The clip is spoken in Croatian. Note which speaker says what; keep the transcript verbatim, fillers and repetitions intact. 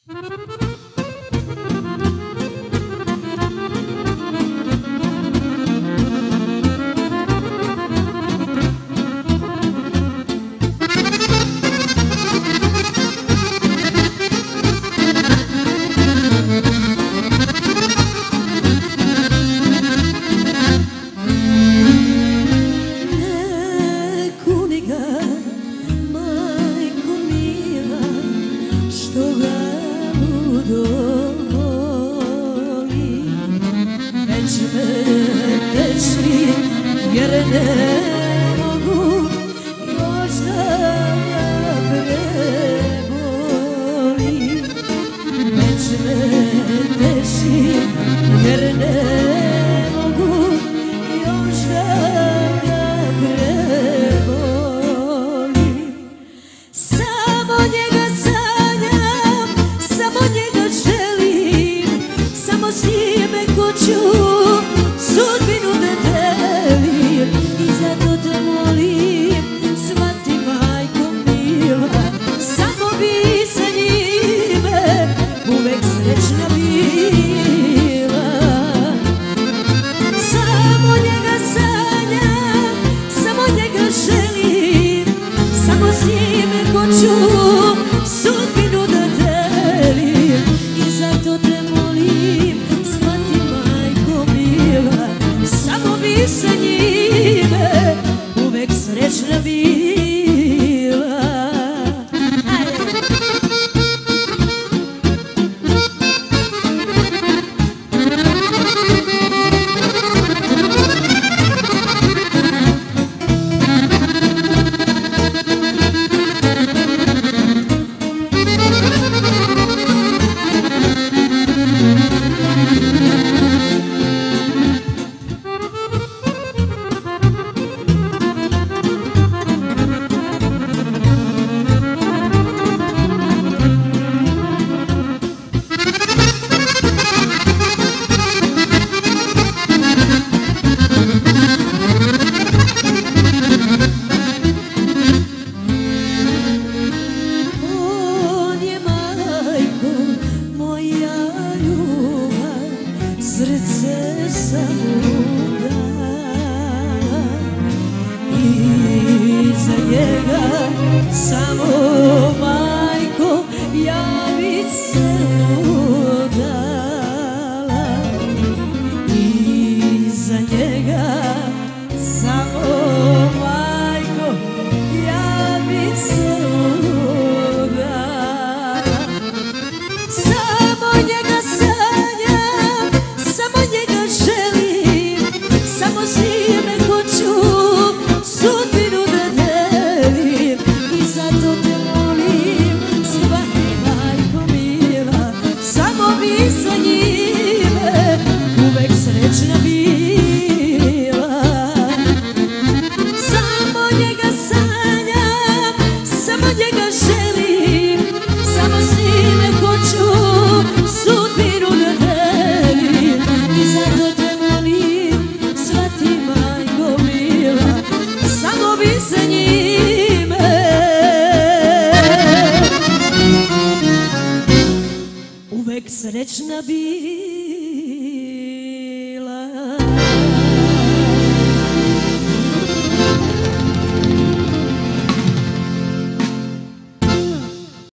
Speaker 1: Jer ne mogu još da ga prebolim. Već me teši jer ne mogu još da ga prebolim. Samo njega sanjam, samo njega želim, samo s njime hoću sudbinu da delim. I zato te molim, shvati majko mila, samo bi sa njime uvek srećna bila. Samo njega sanjam, samo njega želim, samo s njime hoću sudbinu da delim. I zato te molim, shvati majko mila, samo bi sa njime uvek srećna bila. Srce sam mu dala i za njega samo majko ja bi se udala. I za njega samo majko ja bi se udala. Samo njega sanjam, samo njega želim, samo s njime hoću sudbinu da delim. I zato te molim, shvati majko mila, samo bi sa njime uvek srećna bila. Samo njega sanjam, samo njega želim, samo s njime hoću sudbinu da delim. I zato te molim, shvati majko mila, samo bi sa njime uvek srećna bila.